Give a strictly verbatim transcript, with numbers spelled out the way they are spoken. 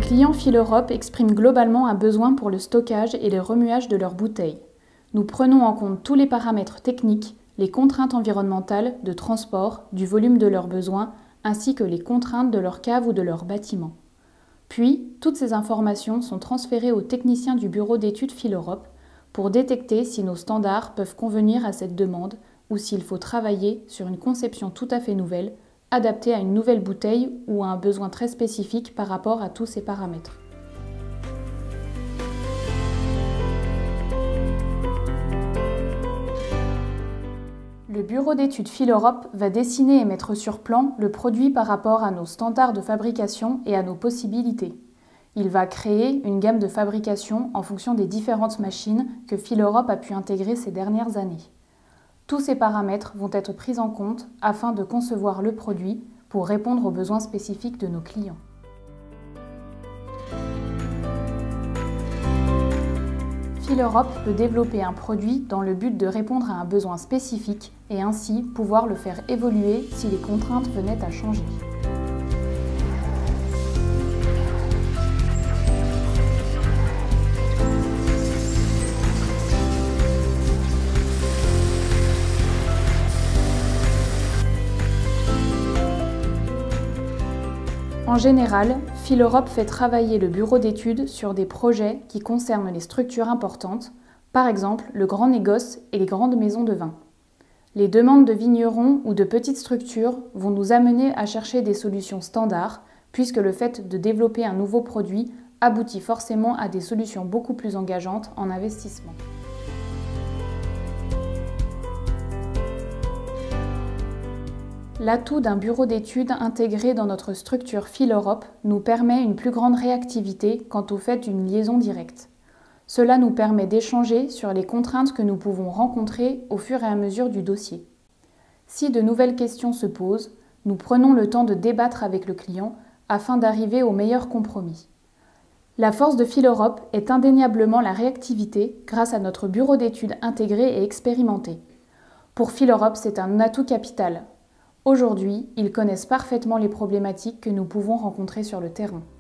clients Fil Europe expriment globalement un besoin pour le stockage et le remuage de leurs bouteilles. Nous prenons en compte tous les paramètres techniques, les contraintes environnementales, de transport, du volume de leurs besoins, ainsi que les contraintes de leur cave ou de leur bâtiment. Puis, toutes ces informations sont transférées aux techniciens du bureau d'études Fil Europe pour détecter si nos standards peuvent convenir à cette demande ou s'il faut travailler sur une conception tout à fait nouvelle, adaptée à une nouvelle bouteille ou à un besoin très spécifique par rapport à tous ces paramètres. Le bureau d'études Fil Europe va dessiner et mettre sur plan le produit par rapport à nos standards de fabrication et à nos possibilités. Il va créer une gamme de fabrication en fonction des différentes machines que Fil Europe a pu intégrer ces dernières années. Tous ces paramètres vont être pris en compte afin de concevoir le produit pour répondre aux besoins spécifiques de nos clients. Fil Europe peut développer un produit dans le but de répondre à un besoin spécifique et ainsi pouvoir le faire évoluer si les contraintes venaient à changer. En général, Fil Europe fait travailler le bureau d'études sur des projets qui concernent les structures importantes, par exemple le grand négoce et les grandes maisons de vin. Les demandes de vignerons ou de petites structures vont nous amener à chercher des solutions standards, puisque le fait de développer un nouveau produit aboutit forcément à des solutions beaucoup plus engageantes en investissement. L'atout d'un bureau d'études intégré dans notre structure Fil Europe nous permet une plus grande réactivité quant au fait d'une liaison directe. Cela nous permet d'échanger sur les contraintes que nous pouvons rencontrer au fur et à mesure du dossier. Si de nouvelles questions se posent, nous prenons le temps de débattre avec le client afin d'arriver au meilleur compromis. La force de Fil Europe est indéniablement la réactivité grâce à notre bureau d'études intégré et expérimenté. Pour Fil Europe, c'est un atout capital. Aujourd'hui, ils connaissent parfaitement les problématiques que nous pouvons rencontrer sur le terrain.